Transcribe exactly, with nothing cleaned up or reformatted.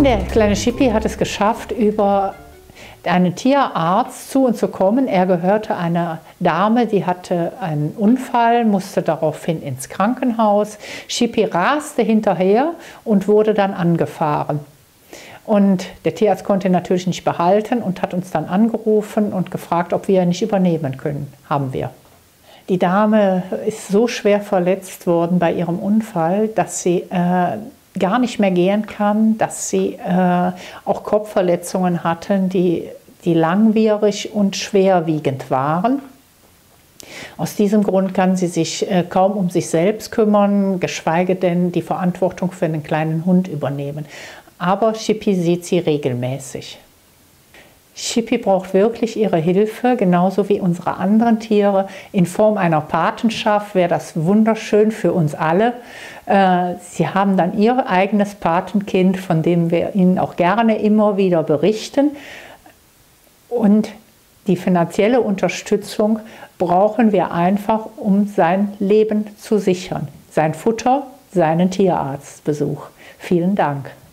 der kleine Schippi hat es geschafft, über einen Tierarzt zu uns zu kommen. Er gehörte einer Dame, die hatte einen Unfall, musste daraufhin ins Krankenhaus. Schippi raste hinterher und wurde dann angefahren. Und der Tierarzt konnte ihn natürlich nicht behalten und hat uns dann angerufen und gefragt, ob wir ihn nicht übernehmen können. Haben wir. Die Dame ist so schwer verletzt worden bei ihrem Unfall, dass sie äh, gar nicht mehr gehen kann, dass sie äh, auch Kopfverletzungen hatten, die, die langwierig und schwerwiegend waren. Aus diesem Grund kann sie sich äh, kaum um sich selbst kümmern, geschweige denn die Verantwortung für einen kleinen Hund übernehmen. Aber Schippi sieht sie regelmäßig. Schippi braucht wirklich ihre Hilfe, genauso wie unsere anderen Tiere. In Form einer Patenschaft wäre das wunderschön für uns alle. Sie haben dann ihr eigenes Patenkind, von dem wir Ihnen auch gerne immer wieder berichten. Und die finanzielle Unterstützung brauchen wir einfach, um sein Leben zu sichern. Sein Futter, seinen Tierarztbesuch. Vielen Dank.